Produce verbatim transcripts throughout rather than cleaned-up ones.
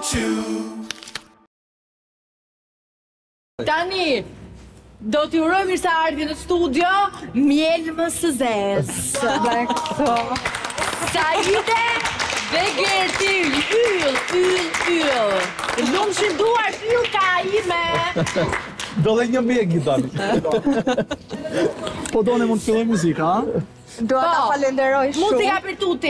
Tani, do t'ju uroj mirë se ardhi në studio, miel më së zezë. Saide dhe Gerti, yll, yll, yll. Lumë shënduar, yll ka ime. Do dhe një mjegi, Tani. Po do ne mund të filloj muzika, ha? Do ta falenderoj shumë. Muzika për tuti.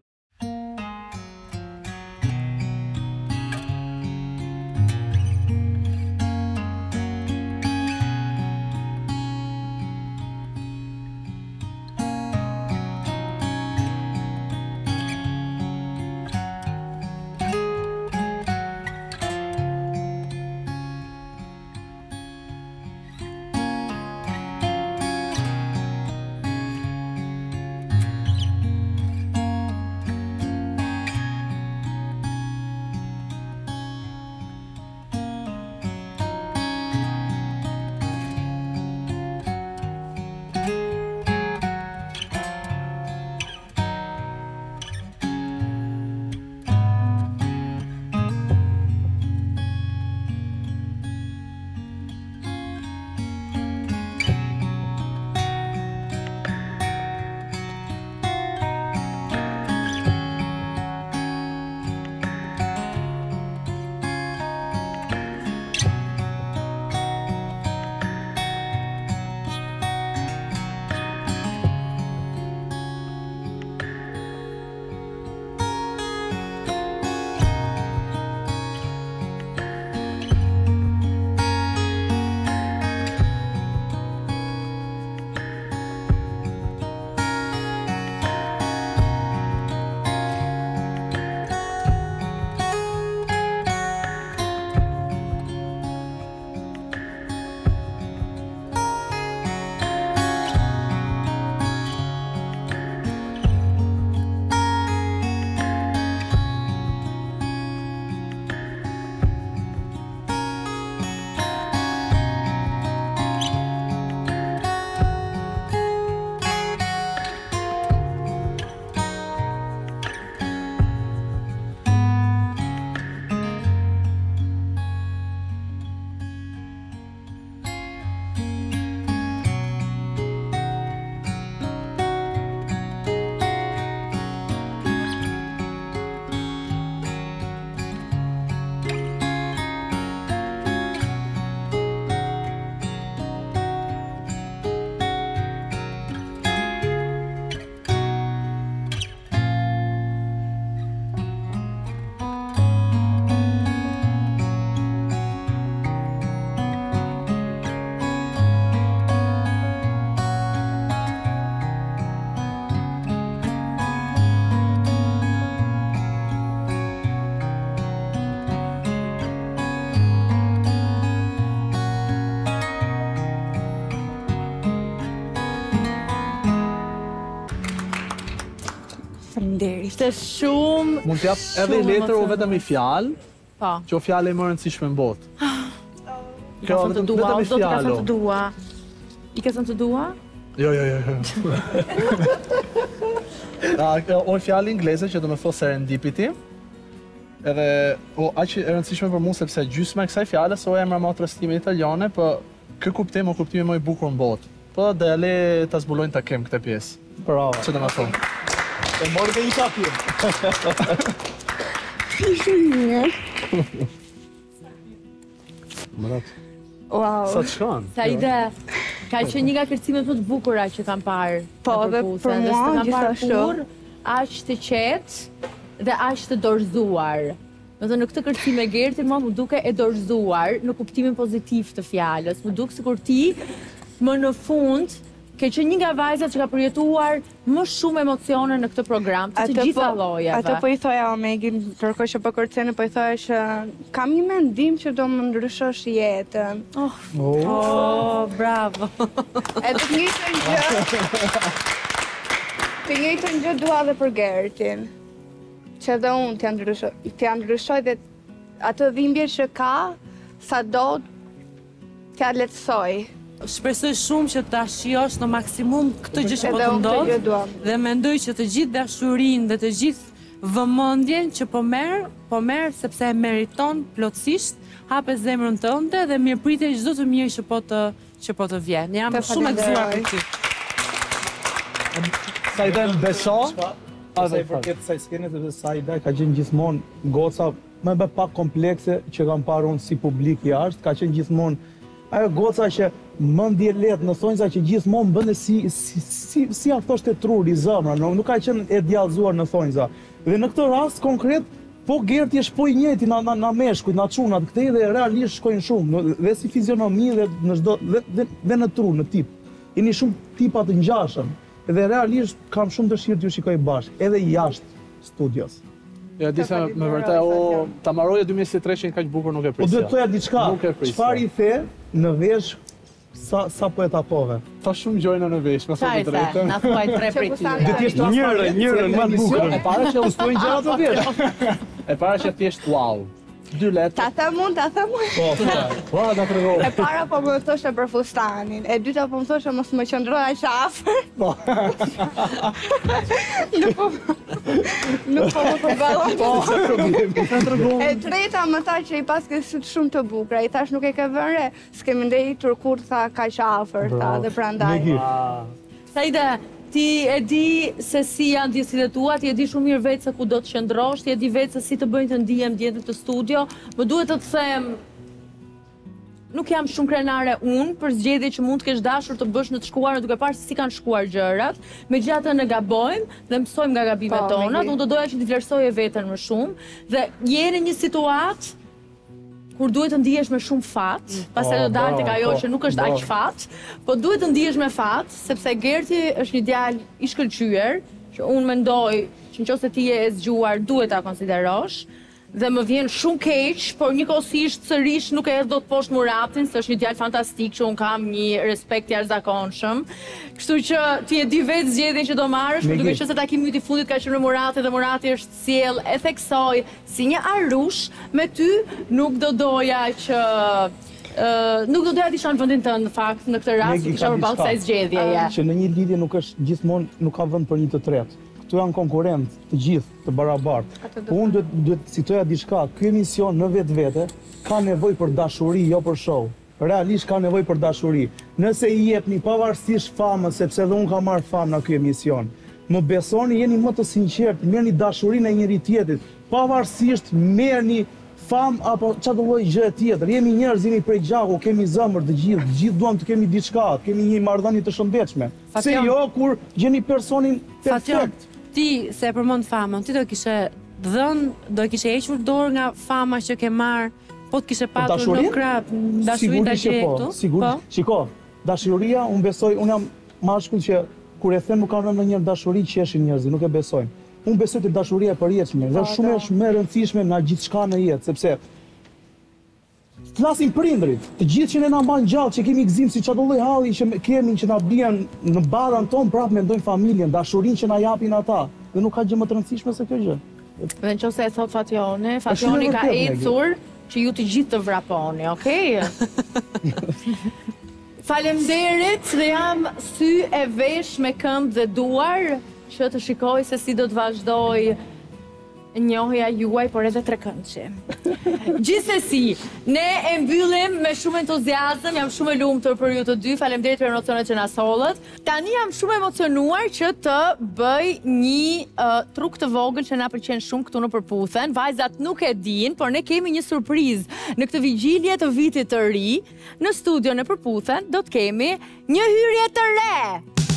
Ishte shumë... Mund t'jap edhe i letër o vetëm i fjalë, që o fjalë e më rëndësishme në botë. I ka thënë të dua, o do t'i ka thënë të dua. I ka thënë të dua? Jo, jo, jo. O fjalë ingleze që do me thosë serendipity. Edhe, o, aq e rëndësishme për mu sepse gjysma e kësaj fjales o emra ma trastime italiane, për kë kuptim o kuptimi më i bukur në botë. Po dhe ale ta zbulojnë ta kem këte pjesë. Bravo. Që do me thonë. E mori dhe i kapje. Shumë. Mërat. Wow. Sa të shkanë? Saide, ka që një nga kërcimet më të bukura që kam parë. Po, dhe për mua gjithashtu. Aq të qetë dhe aq të dorëzuar. Me thënë, në këtë kërcim e Gerti, më më duke e dorëzuar në kuptimin pozitiv të fjallës. Më duke sikur ti, më në fund, ke që një nga vajzat që ka përjetuar më shumë emocione në këtë program, të të gjitha llojeve. Atë po i thoja Omegin, kërkoj që po kërceni, po i thoja që kam një mendim që do më ndryshosh jetën. Oh, oh, bravo. E të njëjtën gjë. Të njëjtën gjë dua edhe për Gertin. Që edhe unë t'ja ndryshoj, t'ja ndryshoj dhe atë dhimbje që ka, sa do t'ja letësoj. Shpresoj shumë që ta shijosh në maksimum këtë gjë që po të ndodh dhe mendoj që të gjithë dashurinë dhe të gjithë vëmendjen që po merr, po merr sepse e meriton plotësisht, hape zemrën tënde dhe mirëpritje çdo të mirë që po të që po të vjen. Jam shumë e gëzuar për ty. Sajda më beso. A dhe i përket kësaj skene dhe Sajda ka qenë gjithmonë goca më bë pak komplekse që kam parë unë si publik jashtë, ka qenë gjithmonë ajo goca që mendje lehtë në thonjza që gjithmonë bënte si si si si ja thoshte truri zemra, nuk ka qenë e djallëzuar në thonjza. Dhe në këtë rast konkret po Gerti është po i njëjti na na, na meshkujt, na çunat këtej dhe realisht shkojnë shumë, dhe si fizionomi dhe në çdo dhe, dhe, dhe në tru, në tip. Jeni shumë tipa të ngjashëm. Dhe realisht kam shumë dëshirë t'ju shikoj bashkë, edhe jashtë studios. Ja, disa me vërtet, o, Tamaroja dy mijë e njëzet e tre kaq bukur nuk e prisja. Po duhet thoja diçka, Nuk e prisja. çfarë i the në vesh sa sa po e takove? Tha shumë gjojna në vesh, me thotë drejtën. Na thuaj tre prej Që tyre. kushtani- Ti je njërën, njërën më të bukur. E para që Ustojnë gjëra të vesh. e para që thjesht wow. Dy letë. Ta them unë, ta them unë. Po, Po, ta tregoj. E para po më thoshe për fustanin, e dyta po më thoshe mos më qëndroj aq afër. Po. Nuk po nuk po më përballon. Po, E treta më tha që i pas ke sytë shumë të bukura, i thash nuk e ke vënë re, s'kemi ndëhitur kur tha kaq afër, tha dhe prandaj. Megi. Sajda, ti e di se si janë ndjesitë tua, ti e di shumë mirë vetë se ku do të qëndrosh, ti e di vetë se si të bëjnë të ndihem djetët të studio. Më duhet të të them, nuk jam shumë krenare unë për zgjedhje që mund të kesh dashur të bësh në të shkuar, duke parë se si kanë shkuar gjërat. Megjithatë ne gabojmë dhe mësojmë nga gabimet Po, tona, Megi. unë do doja që ti vlerësoje veten më shumë dhe je në një situatë kur duhet të ndihesh me shumë fat, pastaj do dalë tek ajo po, që nuk është bravo. aq fat, po duhet të ndihesh me fat, sepse Gerti është një djalë i shkëlqyer, që unë mendoj që nëse ti je e zgjuar, duhet ta konsiderosh. Dhe më vjen shumë keq, por njëkohësisht sërish nuk e hedh dot poshtë Muratin, se është një djalë fantastik që un kam një respekt jashtëzakonshëm. Kështu që ti e di vetë zgjedhjen që do marrësh, por Megi. duke qenë se takimi yt i fundit ka qenë me Muratin dhe Murati është sjell e theksoj si një arush, me ty nuk do doja që Uh, nuk do doja të isha në vendin tënd në fakt në këtë rast, Megi, isha ka përballë diçka. kësaj zgjedhjeje. Që në një lidhje nuk është gjithmonë nuk ka vend për një të tretë. Këtu janë konkurrentë të gjithë, të barabartë. Po unë duhet duhet citoja diçka, ky emision në vetvete ka nevojë për dashuri, jo për show. Realisht ka nevojë për dashuri. Nëse i jepni pavarësisht famës, sepse edhe unë kam marrë famë në ky emision. Më besoni, jeni më të sinqertë, merrni dashurinë e njëri tjetrit, pavarësisht merrni fam apo çfarë do lloj gjë tjetër. Jemi njerëz, jemi prej gjaku, kemi zemër të gjithë, të gjithë duam të kemi diçka, të kemi një marrëdhënie të shëndetshme. Se Fatjon. jo kur gjeni personin Fatjon, perfekt. ti se e përmend famën, ti do kishe dhënë, do kishe hequr dorë nga fama që ke marr, po të kishe patur Dashurin? në krah dashurinë ta Sigurisht që gjej po, këtu. sigurisht. Shiko, dashuria, unë besoj, unë jam mashkull që kur e them nuk kanë në njërë dashuri qeshin njerëzit, nuk e besojnë. Unë besoj të dashuria e përjetshme, dhe shumë është më e rëndësishme nga gjithçka në jetë, sepse flasin prindrit, të gjithë që ne na mban gjallë, që kemi gëzim si çdo lloj halli që me- kemi që na bien në barën tonë, prapë mendojmë familjen, dashurinë që na japin ata. Dhe nuk ka gjë më të rëndësishme se kjo gjë. Dhe nëse e thot Fatjoni, shumë Fatjoni e ka vërtetë, Megi. ecur që ju të gjithë të vraponi, okay? Faleminderit dhe jam sy e vesh me këmbë dhe duar që të shikoj se si do të vazhdoj njohja juaj, por edhe trekëndshi. Gjithsesi, ne e mbyllim me shumë entuziazëm, jam shumë e lumtur për ju të dy, faleminderit për emocionet që na sollët. Tani jam shumë emocionuar që të bëj një uh, truk të vogël që na pëlqen shumë këtu në Përputhen. Vajzat nuk e din, por ne kemi një surprizë në këtë vigjilje të vitit të ri. Në studio në Përputhen do të kemi një hyrje të re.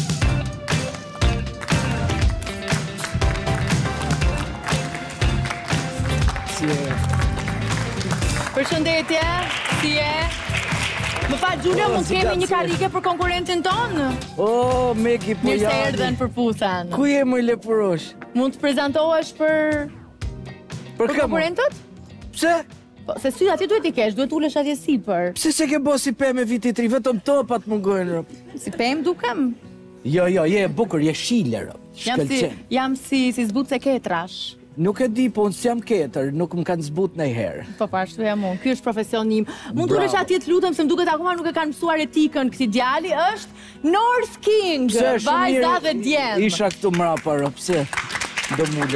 Përshëndetje, si e? Më fal Gjulia, mund të kemi një karike për konkurentin ton? O, Megi, po Mirë se jani. erdhen Përputhen. Ku je më lepurosh? Mund të prezantohesh për Për për kë? konkurrentët? Pse? Po, se sy atje duhet i kesh, duhet ulesh atje sipër. Pse se ke bo si pemë vitit të ri, vetëm topat mungojnë, rop. Si pem dukem? Jo, jo, je e bukur, je shile, rop. Jam si Shkëlqen. jam si si zbutse ketrash. Nuk e di, po unë s'jam ketër, nuk më kanë zbut ndonjëherë. Po pa, ashtu jam unë. Ky është profesion im. Mund të Bravo. ulesh atje të lutem, se më duket akoma nuk e kanë mësuar etikën këtij djali, është North King, Pse, shumë vajza mirë dhe djem. Isha këtu mrapa, rop, pse? Do mulesh.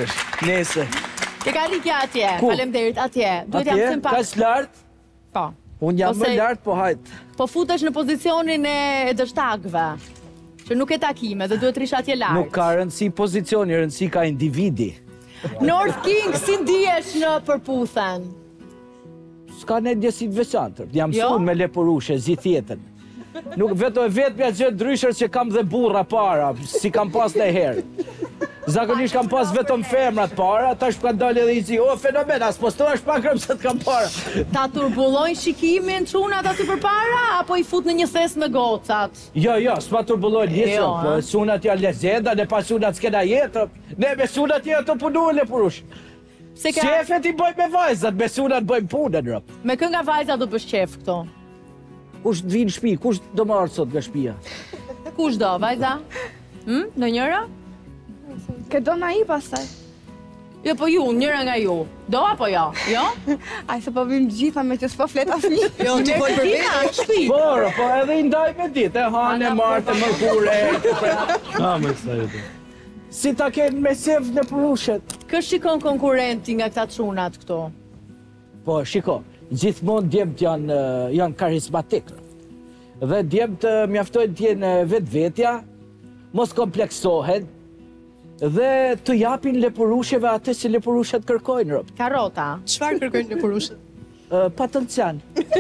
Nese. Ke ka likja atje, Ku? faleminderit, atje. Duhet jam Atje, të pak. kaq lart? Po. Unë jam Ose- më lart, po hajt. Po futesh në pozicionin e dështakëve, që nuk e takime dhe duhet rish atje lart. Nuk ka rëndësi pozicioni, rëndësi ka individi. North King, si ndihesh në përputhen? S'ka ne ndjesi të veçantër. Jam Jo? sun me lepurushe, zi tjetën. Nuk veto e vetë mja gjë ndryshër që kam dhe burra para, si kam pas në herë. Zakonisht kam pas vetëm femrat para, tash ka dalë edhe i zi, o fenomen, as postohesh pak rëmë se të kam para. Ta turbullojnë shikimin çunat aty përpara apo i fut në një thes me gocat? Jo, jo, s'ma turbullojnë Jo, hisën, a? po sunat janë lezenda, ne pa sunat s'kena jetë, ne me sunat jetë të punu e lepurush. Se ka Qefet i bëjmë me vajzat, me sunat bëjmë punën, rëp. me kë nga vajza do bësh qef këto? Kush të vinë shpi, kush do marrë sot nga shpia? Kush do, vajza? Hm? Në njëra? Ke do na i pasaj. Jo, po ju, njëra nga ju. Do apo jo? Jo? Aj se po vim gjitha me që s'po flet asnjë. Jo, ti fol për Tina, vete. në shtëpi. Por, po edhe i ndaj me ditë, e hane, martë, mërkure. Ah, me sa jetë. Si ta kenë me sef në përushet. Kë shikon konkurenti nga këta çunat këtu? Po, shiko, gjithmonë djemt janë, eh, janë karizmatikë. Dhe djemt eh, mjaftojnë t'jenë vetë vetja, mos kompleksohen, dhe të japin lepurusheve atë që lepurushet kërkojnë, rëp. Karrota. Çfarë kërkojnë në purushët? Uh, Potencial.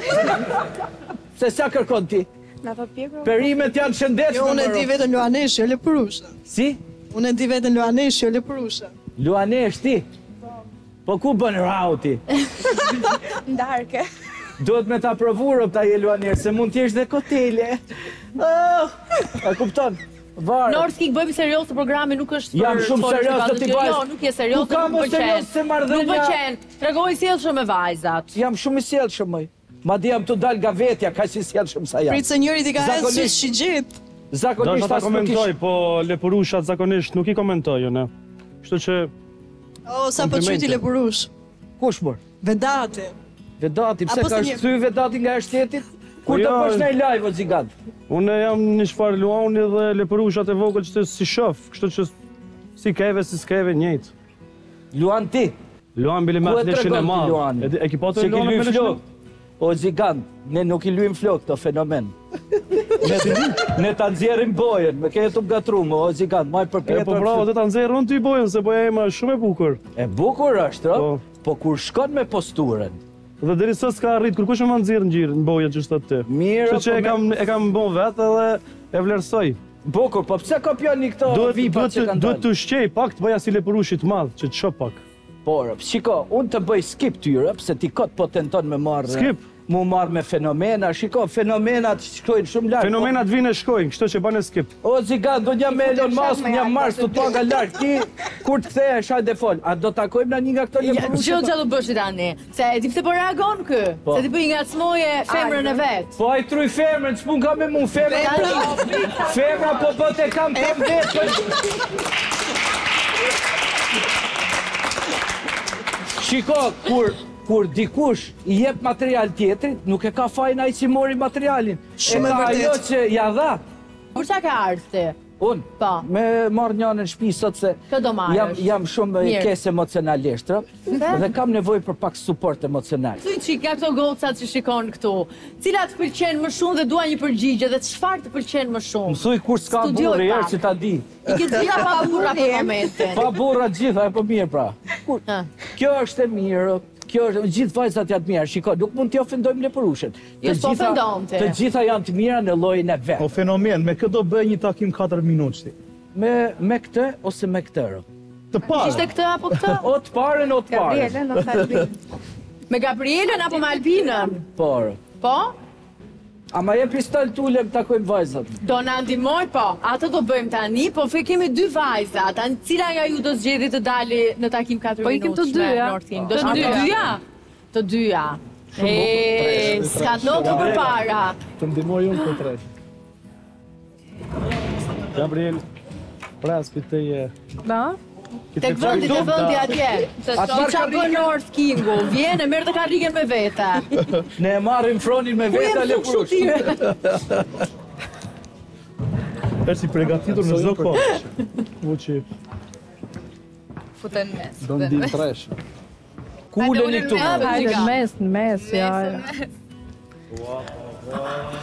Se sa kërkon ti? Na po pjekur. Perimet janë shëndetshme. Jo, unë e më, di rëp. vetën Luanesh, jo Lepurusha. Si? Unë e di vetën Luanesh, jo Lepurusha. Luanesh ti? Po ku bën rauti? Ndarke. Duhet me ta provu rëp ta je Luanesh, se mund t'jesh dhe kotele. Oh, e kupton? Varë. North King, bëjmë serios të programi, nuk është për Jam shumë folë serioz që të ka t'i gjë. bajs. Jo, nuk je serios, Ku ka nuk më më serios pëlqen. se marrëdhënia- Nuk pëlqen. Tregoj sjellshëm me vajzat. Jam shumë i sjellshëm, moj. Madje jam të dal nga vetja, ka që sjellshëm sa jam. Prit se njëri ti ka hedhë Zakonisht- sy shigjet. Do Zakonisht ta as nuk komentoj, ish... po lepurushat zakonisht nuk i komentojnë, ne. Kështu që O, sa po Komplimente. qyti Lepurush. Kush mor? Vedati. Vedati, pse Apo ka se një- shthy Vedati nga e shtetit? Kur Po të jo, bësh në live o zigant? unë jam një shfarë luani dhe lepurushat e vogël që të si shof, kështu që si keve, si s'keve njëjtë. Luan ti, Luan bile me ku e atë leshin e tregon ti madh. Luani? E di- E ki patë Se ki Luan me luj leshin e flok. O zigant, ne nuk i luim flok të fenomen. Ne, ne ta nxjerrim bojën, me ke të gatrum, o zigant, maj për E Petër. po bravo, do ta nxjerrë unë ty bojën, se boja ime është shumë e bukur. E bukur është, ro? Po. Po kur shkon me posturën, Dhe deri sot s'ka arrit, kur kush më nxjerr ngjyrë në bojën që thot ti. mirë, Kështu që po e me- kam e kam bën vetë edhe e vlerësoj. bukur, po pse kopjoni këto Duhet vipat duhet që të- kanë duhet dalë? të shqej pak të bëja si lepurushi të madh, që të shoh pak. Por, shiko, unë të bëj skip tyre, pse ti kot po tenton me marrë... Skip? Mu marrë me fenomena, shiko, fenomenat shkojnë shumë lartë. Fenomenat vinë e shkojnë, kështu që bane skip. O, zigant, do njëm me Elon Musk, njëm Mars, të to nga lartë, ti, kur të kthehesh, hajde fol. A do takojmë në një nga këto Ja, lepurushe? gjë që do bësh tani. Se e di pse po reagon kë? Po. Se ti po i ngacmoje femrën e vet. Po ai truj femrën, s'pun ka me mu, femra po... Femra po po te kam kam vetë. Shiko, kur kur dikush i jep material tjetrit, nuk e ka fajin ai që mori materialin. Shumë e e ka vërtet. ajo që ja dha. Kur çka ka ardhur ti? Unë, Po. me marrë njënën në shtëpi sot se Kë do marrësh? jam, jam shumë Mirë. kes emocionalisht, ro? Dhe kam nevojë për pak suport emocional. Thuaj çik nga këto gocat që shikon këtu. Cilat të pëlqen më shumë dhe duan një përgjigje dhe çfarë të pëlqen më shumë? Mësuj kur s'ka Studioj burrë, herë pak. që ta di. I ke gjitha pa burra për momentin. Pa burra gjitha, e po mirë pra. Ha. Kjo është e mirë, kjo është, gjithë vajzat janë të mira. Shiko, nuk mund t'i ofendojmë leporushet. Jo, s'po ofendon ti. Të gjitha janë të mira në llojin e vet. O fenomen, me këtë do bëj një takim katër minutë ti. Me me këtë ose me këtë. ro? Të parë. Ishte këtë apo këtë? O të parën o të parën. Gabriele, në Albin. Me Gabrielën apo me Albinën? Por. Po? Ama je pistol t'ulem takojmë vajzat. Do na ndihmoj po. Atë do bëjmë tani, po fe kemi dy vajza. Tani cila nga ju do zgjedhni të dali në takim katër Po minutë? ikim të dyja. Do Të shkojmë dyja. të dyja? Të dyja. E, s'ka ndodhur përpara. Të ndihmoj unë për tre. Gabriel, pras pitej. Da? Tek vendi, te vendi atje. Se Atë çka marrë ka bën North Kingu? Vjen e merr të karrigen me vete. Ne e marrim fronin me Ku veta jem shumë lepurush. shutire? Është i përgatitur në çdo kohë. Vuçi. futen në mes. Do ndim tresh. Ku uleni këtu? Hajde në mes, në mes, ja. Mes, në mes.